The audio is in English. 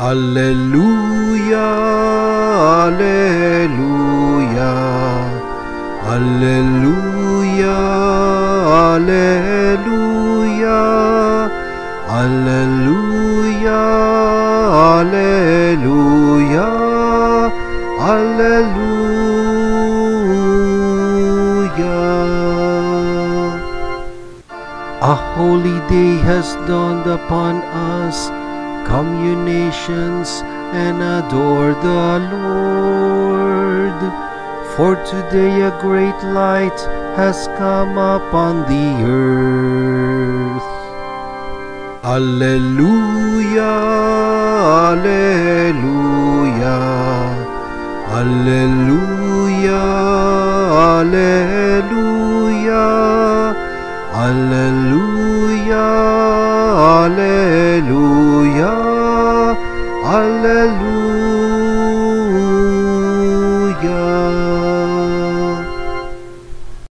Alleluia, Alleluia, Alleluia, Alleluia, Alleluia, Alleluia, Alleluia. A holy day has dawned upon us. Come, you nations, and adore the Lord. For today a great light has come upon the earth. Alleluia, Alleluia, Alleluia, Alleluia, Alleluia, Alleluia, Alleluia.